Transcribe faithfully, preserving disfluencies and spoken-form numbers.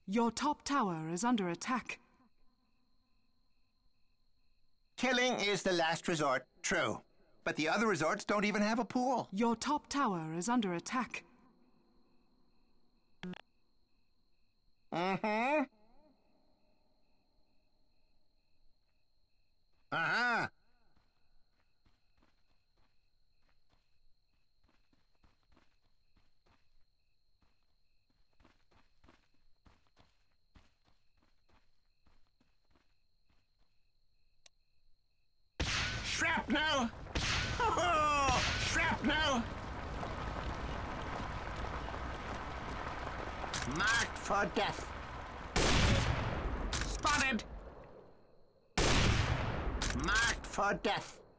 Your top tower is under attack. Killing is the last resort, true. But the other resorts don't even have a pool. Your top tower is under attack. Mm-hmm. Uh-huh. Shrapnel! Oh, shrapnel! Marked for death. Spotted! Marked for death.